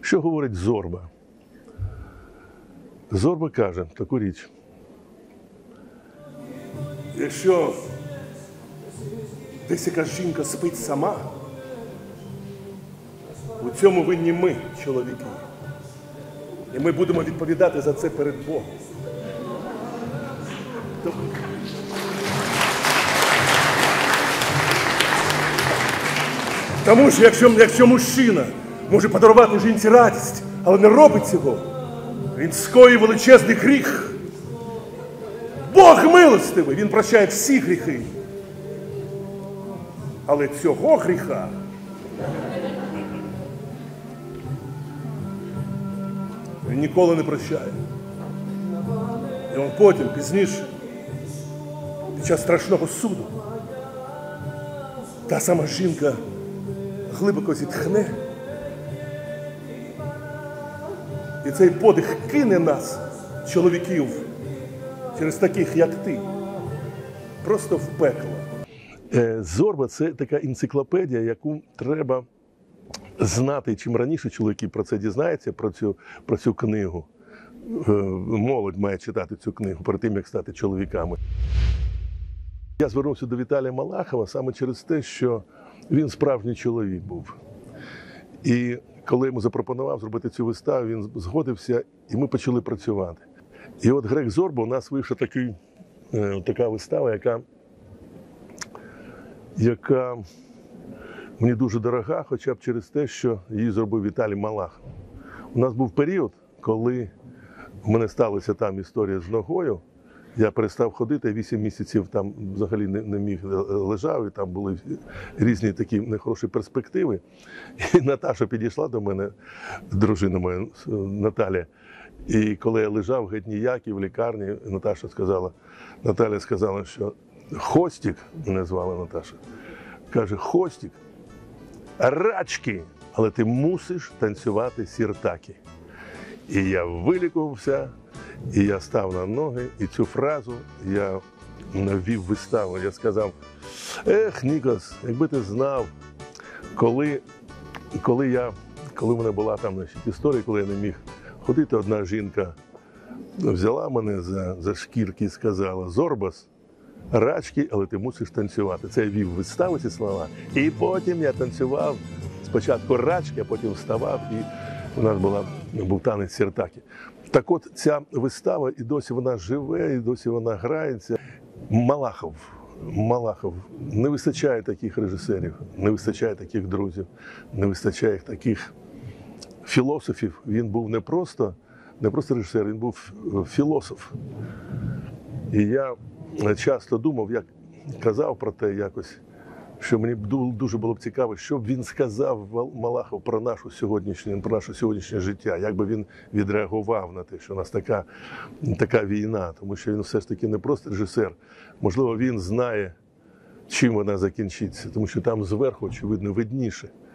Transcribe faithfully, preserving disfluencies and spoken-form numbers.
Що говорить Зорба? Зорба каже таку річ. Якщо десь якась жінка спить сама, у цьому винні ми, чоловіки. І ми будемо відповідати за це перед Богом. Тому що якщо, якщо мужчина може подарувати жінці радість, але не робить цього, він скоїв величезний гріх. Бог милостивий, він прощає всі гріхи. Але цього гріха він ніколи не прощає. І він потім, пізніше, під час страшного суду, та сама жінка глибоко зітхне, і цей подих кине нас, чоловіків, через таких, як ти, просто в пекло. Зорба – це така енциклопедія, яку треба знати. Чим раніше чоловіки про це дізнаються, про цю, про цю книгу. Молодь має читати цю книгу перед тим, як стати чоловіками. Я звернувся до Віталія Малахова саме через те, що він справжній чоловік був. І коли йому запропонував зробити цю виставу, він згодився, і ми почали працювати. І от Грег Зорба, у нас вийшла такий, така вистава, яка, яка мені дуже дорога, хоча б через те, що її зробив Віталій Малахов. У нас був період, коли у мене сталася там історія з ногою. Я перестав ходити, вісім місяців там взагалі не, не міг, лежав, і там були різні такі нехороші перспективи. І Наташа підійшла до мене, дружина моя Наталя, і коли я лежав геть ніякий в лікарні, Наташа сказала, Наталя сказала, що Хостік, мене звала Наташа, каже, Хостік, рачки, але ти мусиш танцювати сіртаки. І я вилікувався, і я став на ноги, і цю фразу я навів виставу. Я сказав, ех, Нікос, якби ти знав, коли, коли, я, коли в мене була там, значить, історія, коли я не міг ходити, одна жінка взяла мене за, за шкірки і сказала, Зорбас, рачки, але ти мусиш танцювати. Це я вів виставу ці слова. І потім я танцював спочатку рачки, а потім вставав, і у нас була, був танець сіртаки. Так от, ця вистава, і досі вона живе, і досі вона грається. Малахов, Малахов, не вистачає таких режисерів, не вистачає таких друзів, не вистачає таких філософів. Він був не просто, не просто режисер, він був філософ. І я часто думав, як казав про те якось, що мені дуже було б цікаво, що б він сказав, Малахов, про нашу сьогоднішнє, про наше сьогоднішнє життя, як би він відреагував на те, що у нас така, така війна, тому що він все ж таки не просто режисер. Можливо, він знає, чим вона закінчиться, тому що там зверху, очевидно, видніше.